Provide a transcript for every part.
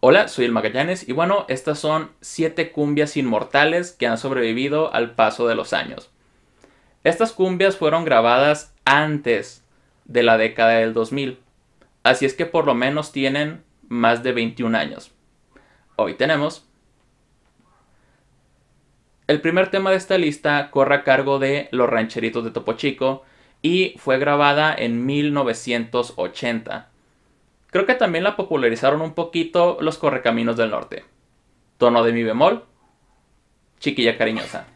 Hola, soy el Magallanes y bueno, estas son 7 cumbias inmortales que han sobrevivido al paso de los años. Estas cumbias fueron grabadas antes de la década del 2000, así es que por lo menos tienen más de 21 años. Hoy tenemos... El primer tema de esta lista corre a cargo de Los Rancheritos de Topo Chico y fue grabada en 1980. Creo que también la popularizaron un poquito los Correcaminos del Norte. Tono de mi bemol, chiquilla cariñosa.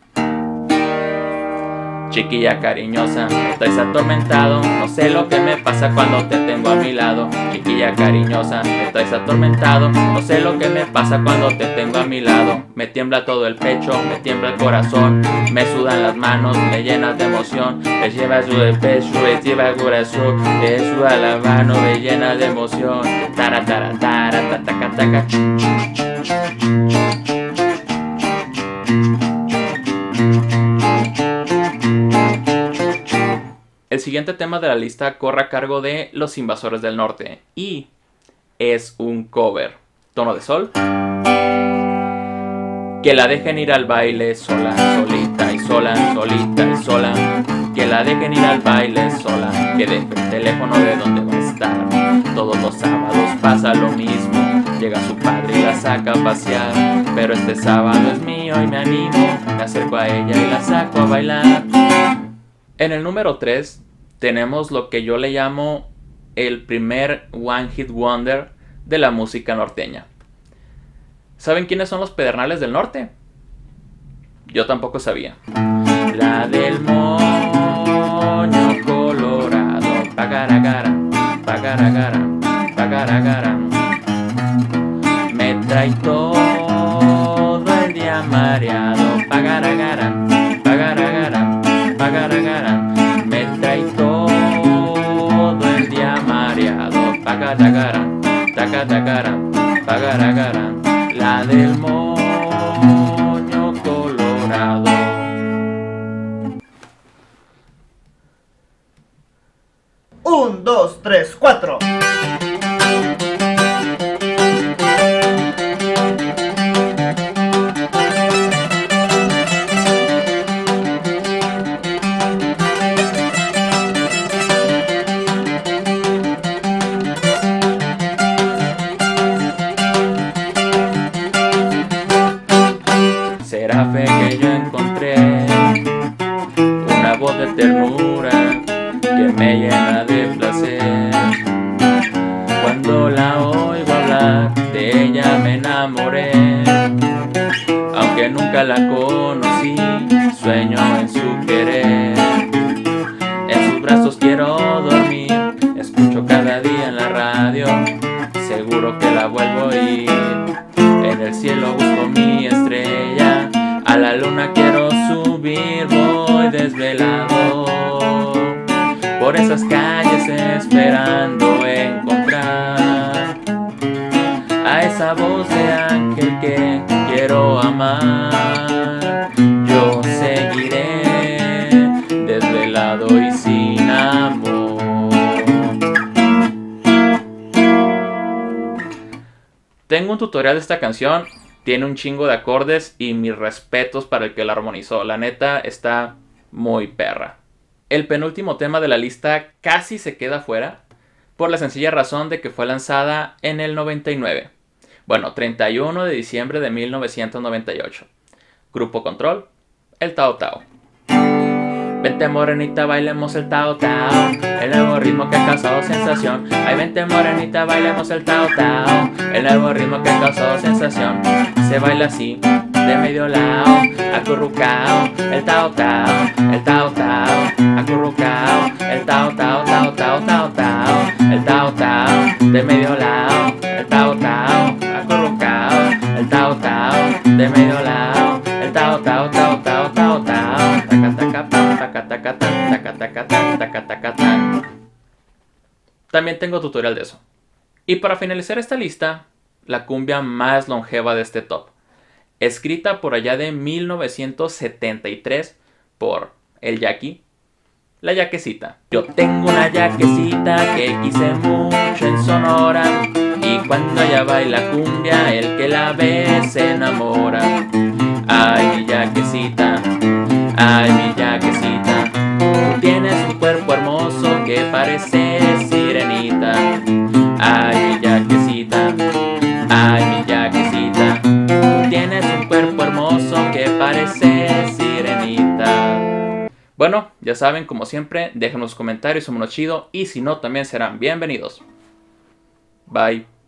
Chiquilla cariñosa, me traes atormentado, no sé lo que me pasa cuando te tengo a mi lado. Chiquilla cariñosa, me traes atormentado, no sé lo que me pasa cuando te tengo a mi lado. Me tiembla todo el pecho, me tiembla el corazón, me sudan las manos, me llenas de emoción. Me llevas el pecho, me lleva el corazón, me suda la mano, me llena de emoción. Tara tara tara, taca taca. El siguiente tema de la lista corre a cargo de Los Invasores del Norte y es un cover. Tono de sol. Que la dejen ir al baile sola, solita y sola, solita y sola. Que la dejen ir al baile sola, que deje el teléfono de donde va a estar. Todos los sábados pasa lo mismo, llega su padre y la saca a pasear. Pero este sábado es mío y me animo, me acerco a ella y la saco a bailar. En el número 3 tenemos lo que yo le llamo el primer One Hit Wonder de la música norteña. ¿Saben quiénes son los Pedernales del Norte? Yo tampoco sabía. La del moño colorado, pagaragara, pagaragara, pagaragara. Me trae todo el día mareado, pagaragara, pagaragara, pagaragara. Me trae todo el día mareado, pagaragara, tacaragara, pagaragara. La del moño colorado. Un, dos, tres, cuatro. Será fe que yo encontré una voz de ternura que me llena de placer. Cuando la oigo hablar, de ella me enamoré. Aunque nunca la conocí, sueño en su querer. En sus brazos quiero dormir, escucho cada día en la radio. Seguro que la vuelvo a oír. En el cielo busco mi estrella, a la luna quiero subir, voy desvelado por esas calles esperando encontrar a esa voz de ángel que quiero amar. Yo seguiré desvelado y sin amor. Tengo un tutorial de esta canción, tiene un chingo de acordes y mis respetos para el que la armonizó. La neta está muy perra. El penúltimo tema de la lista casi se queda fuera por la sencilla razón de que fue lanzada en el 99. Bueno, 31 de diciembre de 1998. Grupo Control, el Tao Tao. Vente morenita, bailemos el Tao Tao, el nuevo ritmo que ha causado sensación. Ay, vente morenita, bailemos el Tao Tao, el nuevo ritmo que ha causado sensación. Se baila así, de medio lado, acurrucao, el Tao Tao, el Tao Tao, acurrucao, el Tao Tao, Tao Tao, Tao Tao, el Tao Tao, de medio lado, el Tao Tao, acurrucao, el Tao Tao, de medio lado, el Tao Tao, Tao Tao, Tao Tao, también tengo tutorial de eso. Y para finalizar esta lista, la cumbia más longeva de este top, escrita por allá de 1973 por el Jackie, la yaquecita. Yo tengo una yaquecita que quise mucho en Sonora Y cuando ella baila cumbia, el que la ve se enamora. Ay, mi yaquecita, ay, mi yaquecita, tú tienes un cuerpo hermoso que parece sirenita. Ay, mi yaquecita, ay, mi yaquecita, tú tienes un cuerpo hermoso que parece sirenita. Bueno, ya saben, como siempre, dejen los comentarios, somos unos chido, y si no, también serán bienvenidos. Bye.